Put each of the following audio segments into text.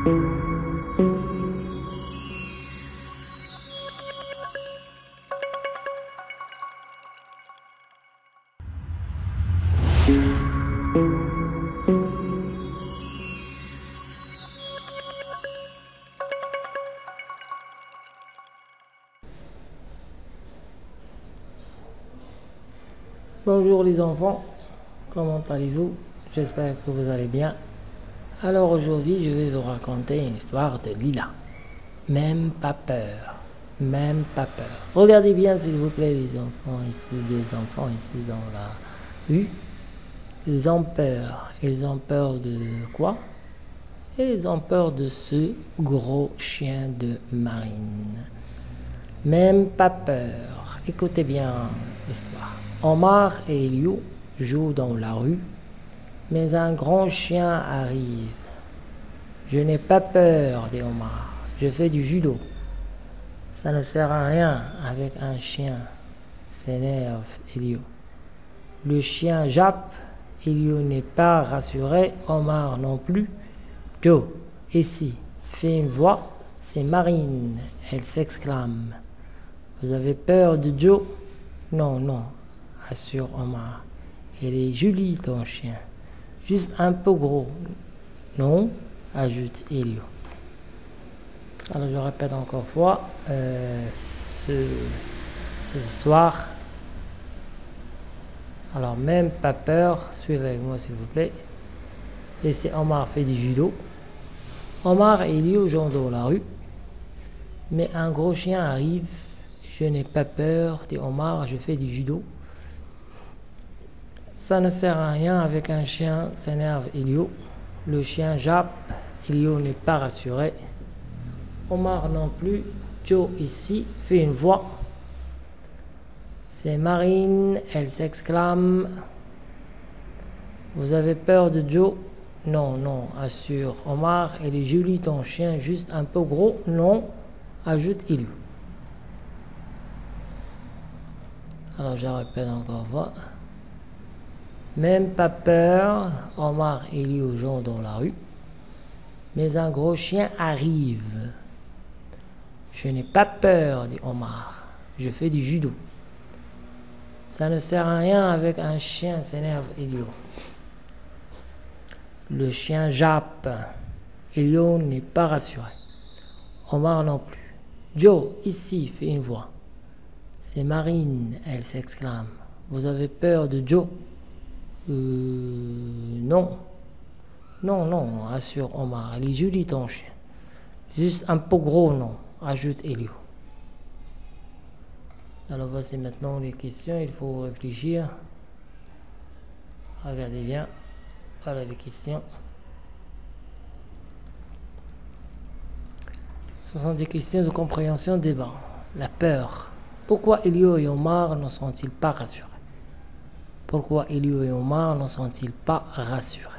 Bonjour les enfants, comment allez-vous? J'espère que vous allez bien. Alors aujourd'hui, je vais vous raconter une histoire de Lila. Même pas peur, même pas peur. Regardez bien s'il vous plaît les enfants ici, deux enfants ici dans la rue. Ils ont peur. Ils ont peur de quoi? Ils ont peur de ce gros chien de marine. Même pas peur. Écoutez bien l'histoire. Omar et Elio jouent dans la rue, mais un grand chien arrive. Je n'ai pas peur, dit Omar. Je fais du judo. Ça ne sert à rien avec un chien, s'énerve Elio. Le chien jappe. Elio n'est pas rassuré, Omar non plus. Joe, ici, fait une voix. C'est Marine. Elle s'exclame. Vous avez peur de Joe? Non, non, assure Omar. Il est joli ton chien. Juste un peu gros. Non, ajoute Elio. Alors je répète encore une fois cette histoire. Alors même pas peur, suivez avec moi s'il vous plaît. Et c'est Omar fait du judo. Omar et Elio jouent dans la rue. Mais un gros chien arrive. Je n'ai pas peur, dit Omar, je fais du judo. Ça ne sert à rien avec un chien, s'énerve Elio. Le chien jappe, Elio n'est pas rassuré. Omar non plus. Joe ici fait une voix. C'est Marine, elle s'exclame. Vous avez peur de Joe? Non, non, assure Omar. Il est joli ton chien, juste un peu gros. Non, ajoute Elio. Alors je répète encore une fois. Même pas peur, Omar et Elio jouent dans la rue. Mais un gros chien arrive. Je n'ai pas peur, dit Omar. Je fais du judo. Ça ne sert à rien avec un chien, s'énerve Elio. Le chien jappe. Elio n'est pas rassuré. Omar non plus. Joe, ici, fait une voix. C'est Marine, elle s'exclame. Vous avez peur de Joe? Non. Non, non, assure Omar. Il est joli ton chien. Juste un peu gros, non, ajoute Elio. Alors voici maintenant les questions, il faut réfléchir. Regardez bien. Voilà les questions. Ce sont des questions de compréhension débat. La peur. Pourquoi Elio et Omar ne sont-ils pas rassurés? Pourquoi Elio et Omar ne sont-ils pas rassurés?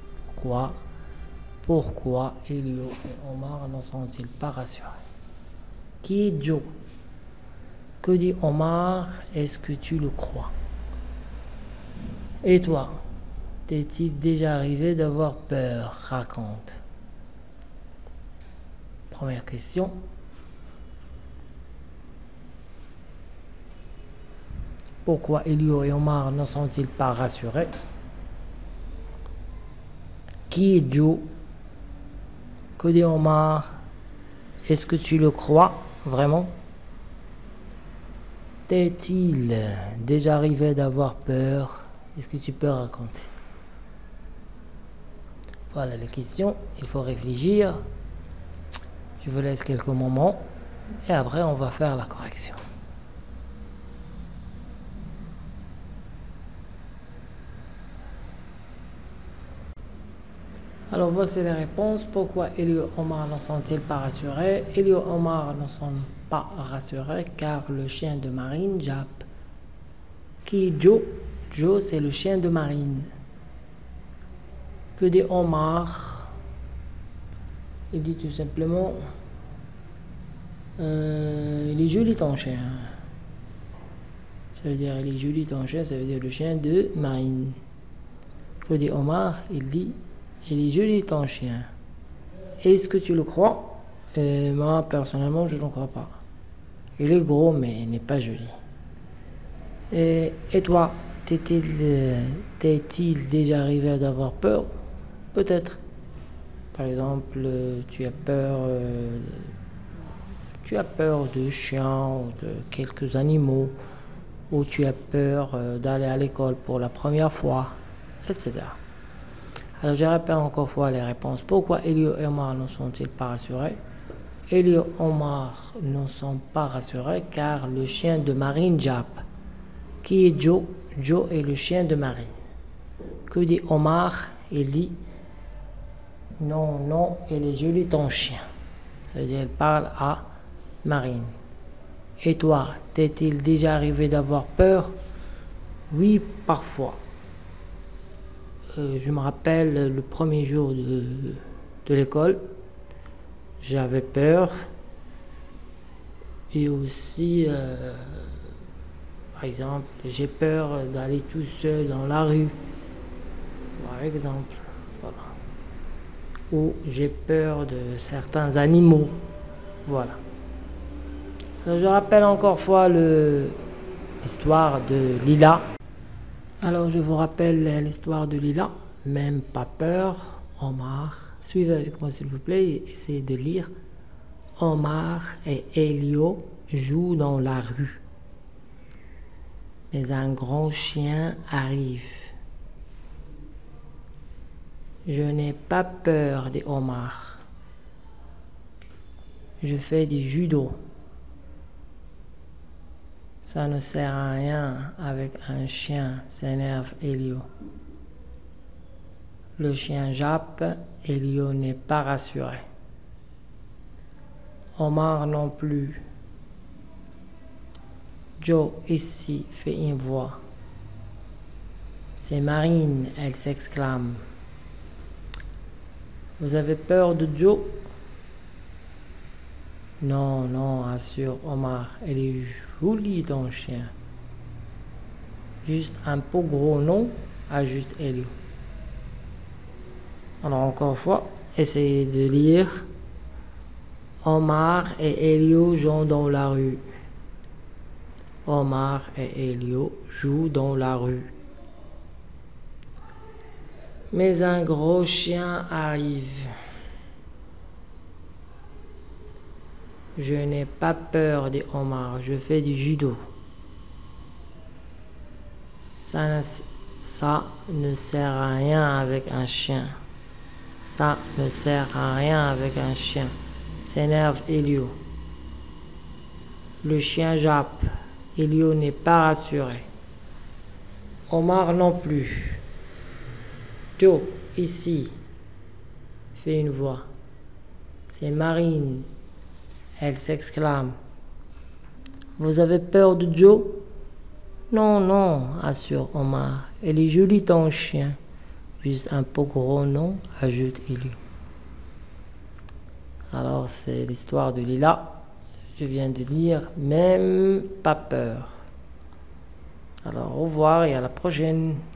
Pourquoi Elio et Omar ne sont-ils pas rassurés? Qui est Joe? Que dit Omar? Est-ce que tu le crois? Et toi? T'est-il déjà arrivé d'avoir peur? Raconte. Première question. Pourquoi Elio et Omar ne sont-ils pas rassurés? Qui est Joe? Que dit Omar? Est-ce que tu le crois vraiment? T'est-il déjà arrivé d'avoir peur? Est-ce que tu peux raconter? Voilà les questions, il faut réfléchir. Je vous laisse quelques moments et après on va faire la correction. Alors voici les réponses. Pourquoi Elio et Omar ne sont-ils pas rassurés? Elio et Omar ne sont pas rassurés car le chien de Marine jappe. Qui est Joe? Joe, c'est le chien de Marine. Que dit Omar? Il dit tout simplement il est joli ton chien. Ça veut dire il est joli ton chien, ça veut dire le chien de Marine. Que dit Omar? Il dit il est joli ton chien. est-ce que tu le crois? Moi, personnellement, je ne crois pas. Il est gros, mais il n'est pas joli. Et toi, t'est-il déjà arrivé d'avoir peur? Peut-être. Par exemple, tu as peur de chiens ou de quelques animaux, ou tu as peur d'aller à l'école pour la première fois, etc. Alors, je répète encore une fois les réponses. Pourquoi Elio et Omar ne sont-ils pas rassurés? Elio et Omar ne sont pas rassurés car le chien de Marine jappe. Qui est Joe? Joe est le chien de Marine. Que dit Omar? Il dit non, non, il est joli ton chien. Ça veut dire qu'il parle à Marine. Et toi, t'est-il déjà arrivé d'avoir peur? Oui, parfois. Je me rappelle le premier jour de l'école, j'avais peur. Et aussi, par exemple, j'ai peur d'aller tout seul dans la rue, par exemple. Voilà. Ou j'ai peur de certains animaux. Voilà. Alors, je rappelle encore une fois l'histoire de Lila. Alors, je vous rappelle l'histoire de Lila. Même pas peur, Omar. Suivez avec moi, s'il vous plaît, et essayez de lire. Omar et Elio jouent dans la rue. Mais un grand chien arrive. Je n'ai pas peur, dit Omar. Je fais du judo. Ça ne sert à rien avec un chien, s'énerve Elio. Le chien jappe, Elio n'est pas rassuré. Omar non plus. Joe ici fait une voix. C'est Marine, elle s'exclame. Vous avez peur de Joe? Non, non, assure Omar, elle est jolie ton chien. Juste un peu gros, non? Ajoute Elio. Alors encore une fois, essayez de lire. Omar et Elio jouent dans la rue. Omar et Elio jouent dans la rue. Mais un gros chien arrive. Je n'ai pas peur, dit Omar, je fais du judo. Ça ne sert à rien avec un chien. Ça ne sert à rien avec un chien, s'énerve Elio. Le chien jappe. Elio n'est pas rassuré. Omar non plus. Joe, ici, fait une voix. C'est Marine. Elle s'exclame. Vous avez peur de Joe? Non, non, assure Omar. Elle est jolie ton chien. Juste un peu gros, non? Ajoute Elio. Alors, c'est l'histoire de Lila. Je viens de lire Même pas peur. Alors, au revoir et à la prochaine.